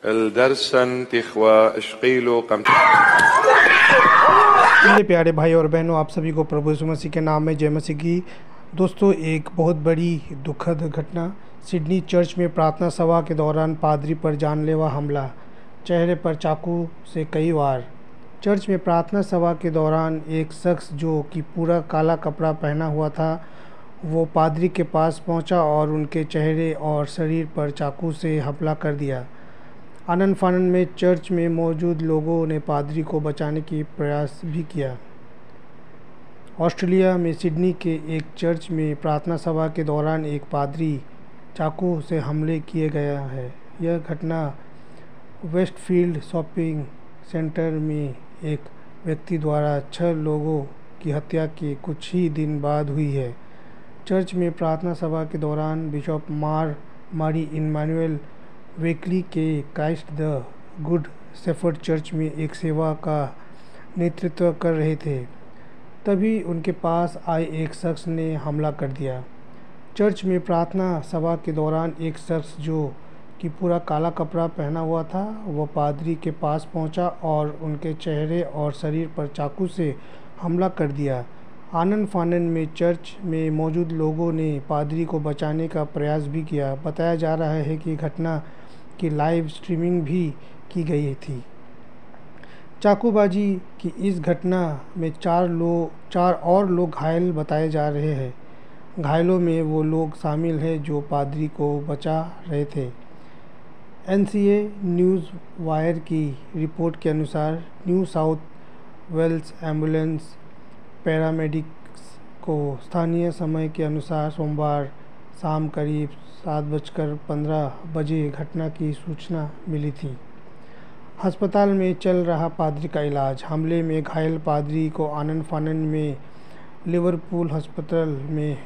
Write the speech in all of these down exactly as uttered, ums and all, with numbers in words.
الدرسن تخوى اشقيلو قم मेरे प्यारे भाई और बहनों, आप सभी को प्रभु यीशु मसीह के नाम में जय मसीह की। दोस्तों, एक बहुत बड़ी दुखद घटना। सिडनी चर्च में प्रार्थना सभा के दौरान पादरी पर जानलेवा हमला, चेहरे पर चाकू से कई वार। चर्च में प्रार्थना सभा के दौरान एक शख्स जो कि पूरा काला कपड़ा पहना हुआ था, वो पादरी के पास पहुंचा और उनके चेहरे और शरीर पर चाकू से हमला कर दिया। आनन फानन में चर्च में मौजूद लोगों ने पादरी को बचाने की प्रयास भी किया। ऑस्ट्रेलिया में सिडनी के एक चर्च में प्रार्थना सभा के दौरान एक पादरी चाकू से हमले किए गया है। यह घटना वेस्टफील्ड शॉपिंग सेंटर में एक व्यक्ति द्वारा छह लोगों की हत्या के कुछ ही दिन बाद हुई है। चर्च में प्रार्थना सभा के दौरान bishop Mar Mari Emmanuel Wakeley के Christ the Good Shepherd Church में एक सेवा का नेतृत्व कर रहे थे, तभी उनके पास आए एक शख्स ने हमला कर दिया। चर्च में प्रार्थना सभा के दौरान एक शख्स जो कि पूरा काला कपड़ा पहना हुआ था, वह पादरी के पास पहुंचा और उनके चेहरे और शरीर पर चाकू से हमला कर दिया। आनन फानन में चर्च में मौजूद लोगों ने पादरी को बचाने का प्रयास भी किया। बताया जा रहा है कि घटना की लाइव स्ट्रीमिंग भी की गई थी। चाकूबाजी की इस घटना में चार लोग चार और लोग घायल बताए जा रहे हैं। घायलों में वो लोग शामिल हैं जो पादरी को बचा रहे थे। N C A news wire की रिपोर्ट के अनुसार New South Wales ambulance paramedics को स्थानीय समय के अनुसार सोमवार शाम करीब सात बजकर पंद्रह बजे घटना की सूचना मिली थी। अस्पताल में चल रहा पादरी का इलाज। हमले में घायल पादरी को आनन फानन में लिवरपूल अस्पताल में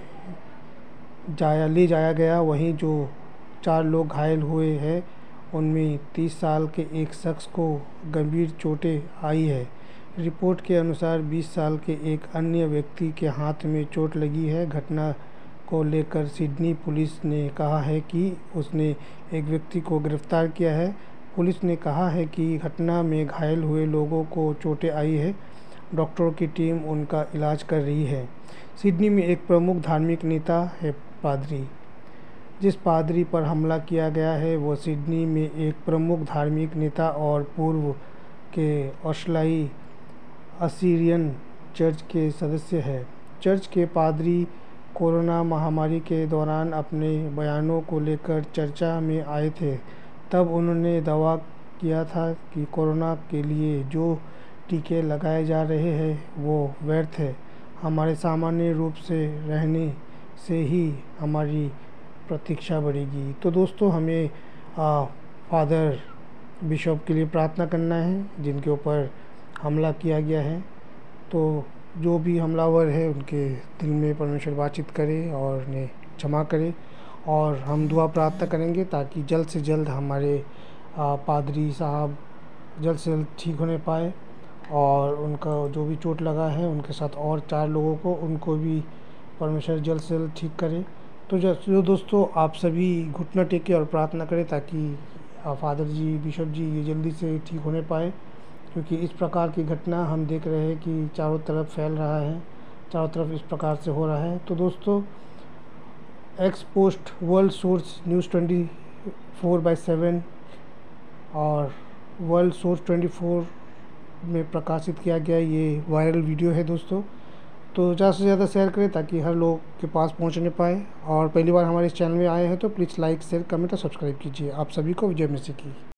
जाया ले जाया गया। वहीं जो चार लोग घायल हुए हैं, उनमें तीस साल के एक शख्स को गंभीर चोटें आई है। रिपोर्ट के अनुसार बीस साल के एक अन्य व्यक्ति के हाथ में चोट लगी है। घटना को लेकर सिडनी पुलिस ने कहा है कि उसने एक व्यक्ति को गिरफ्तार किया है। पुलिस ने कहा है कि घटना में घायल हुए लोगों को चोटें आई है। डॉक्टरों की टीम उनका इलाज कर रही है। सिडनी में एक प्रमुख धार्मिक नेता है पादरी। जिस पादरी पर हमला किया गया है वो सिडनी में एक प्रमुख धार्मिक नेता और पूर्व के ऑस्ट्रेलियाई असीरियन चर्च के सदस्य है। चर्च के पादरी कोरोना महामारी के दौरान अपने बयानों को लेकर चर्चा में आए थे। तब उन्होंने दावा किया था कि कोरोना के लिए जो टीके लगाए जा रहे हैं वो व्यर्थ है। हमारे सामान्य रूप से रहने से ही हमारी प्रतीक्षा बढ़ेगी। तो दोस्तों, हमें आ, फादर बिशप के लिए प्रार्थना करना है जिनके ऊपर हमला किया गया है। तो जो भी हमलावर है उनके दिल में परमेश्वर बातचीत करे और उन्हें क्षमा करे, और हम दुआ प्रार्थना करेंगे ताकि जल्द से जल्द हमारे आ, पादरी साहब जल्द से जल्द ठीक होने पाए, और उनका जो भी चोट लगा है उनके साथ और चार लोगों को उनको भी परमेश्वर जल्द से जल्द ठीक करे। तो जो दोस्तों, आप सभी घुटना टेके और प्रार्थना करें ताकि फादर जी बिशप जी ये जल्दी से ठीक होने पाए, क्योंकि इस प्रकार की घटना हम देख रहे हैं कि चारों तरफ फैल रहा है, चारों तरफ इस प्रकार से हो रहा है। तो दोस्तों, X post World Source News twenty four by seven और वर्ल्ड सोर्स ट्वेंटी फोर में प्रकाशित किया गया ये वायरल वीडियो है दोस्तों। तो ज़्यादा से ज़्यादा शेयर करें ताकि हर लोग के पास पहुंचने पाए, और पहली बार हमारे इस चैनल में आए हैं तो प्लीज़ लाइक शेयर कमेंट और सब्सक्राइब कीजिए। आप सभी को जय मसीह की।